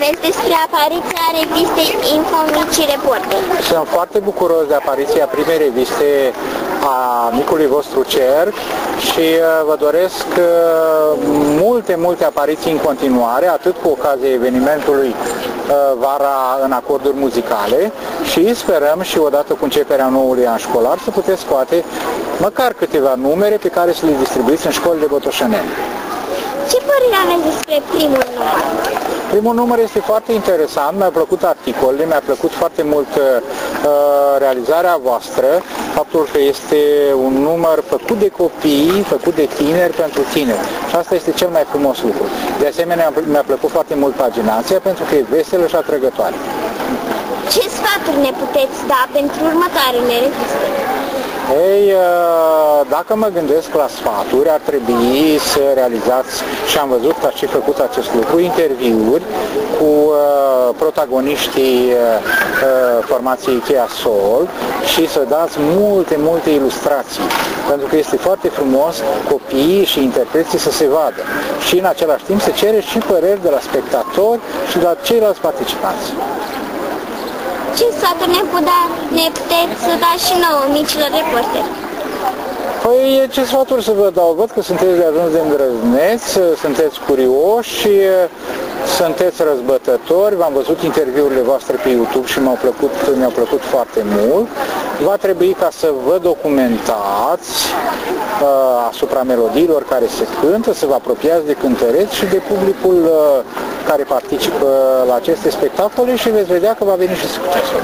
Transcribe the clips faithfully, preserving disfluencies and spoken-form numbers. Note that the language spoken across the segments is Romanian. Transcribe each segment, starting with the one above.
povesti despre apariția revistei Info Mici Reporteri. Sunt foarte bucuros de apariția primei reviste a Micului vostru cerc și vă doresc multe, multe apariții în continuare, atât cu ocazia evenimentului vara în acorduri muzicale și sperăm și odată cu începerea noului an școlar să puteți scoate măcar câteva numere pe care să le distribuiți în școlile botoșanene. Ce părere aveți despre primul număr? Primul număr este foarte interesant, mi-a plăcut articolele, mi-a plăcut foarte mult uh, realizarea voastră, faptul că este un număr făcut de copii, făcut de tineri pentru tineri. Și asta este cel mai frumos lucru. De asemenea, mi-a plăcut foarte mult paginația pentru că e veselă și atrăgătoare. Ce sfaturi ne puteți da pentru următoarele reviste? Ei, dacă mă gândesc la sfaturi, ar trebui să realizați, și am văzut că ați și făcut acest lucru, interviuri cu protagoniștii formației Cheia Sol și să dați multe, multe ilustrații, pentru că este foarte frumos copiii și interpreții să se vadă și în același timp să cereți și păreri de la spectatori și de la ceilalți participanți. Ce sfaturi ne, da, ne puteți să dați și nouă, micilor reporteri? Păi, ce sfaturi să vă dau? Văd că sunteți de ajuns de îndrăzneți, sunteți curioși, sunteți răzbătători, v-am văzut interviurile voastre pe YouTube și mi-au plăcut, mi-au plăcut foarte mult. Va trebui ca să vă documentați uh, asupra melodiilor care se cântă, să vă apropiați de cântăreți și de publicul uh, care participă la aceste spectacole și veți vedea că va veni și succesul.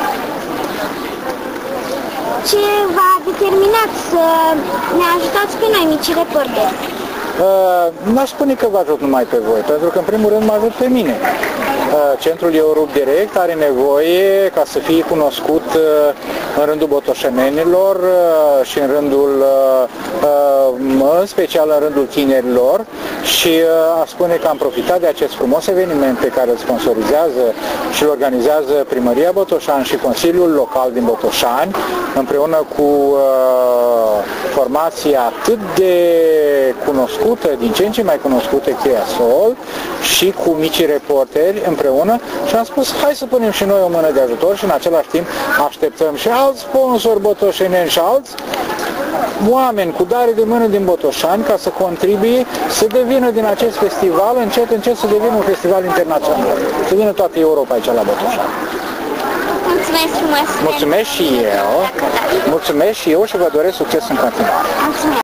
Ce v-a determinat să ne ajutați pe noi, mici reporteri? Uh, N-aș spune că vă ajut numai pe voi, pentru că în primul rând mă ajut pe mine. Uh, Centrul Europe Direct are nevoie ca să fie cunoscut uh, în rândul botoșenenilor uh, și în rândul, uh, uh, în special în rândul tinerilor și uh, aș spune că am profitat de acest frumos eveniment pe care îl sponsorizează și îl organizează Primăria Botoșani și Consiliul Local din Botoșani împreună cu uh, formația atât de cunoscută, din ce în ce mai cunoscută, Cheia Sol și cu micii reporteri împreună și am spus hai să punem și noi o mână de ajutor și în același timp așteptăm și alți sponsori botoșeneni și alți oameni cu dare de mână din Botoșani ca să contribuie să devină din acest festival încet încet să devină un festival internațional. Să vină toată Europa aici la Botoșani. Mulțumesc frumos! Mulțumesc și eu! Mulțumesc și eu și vă doresc succes în continuare! Mulțumesc!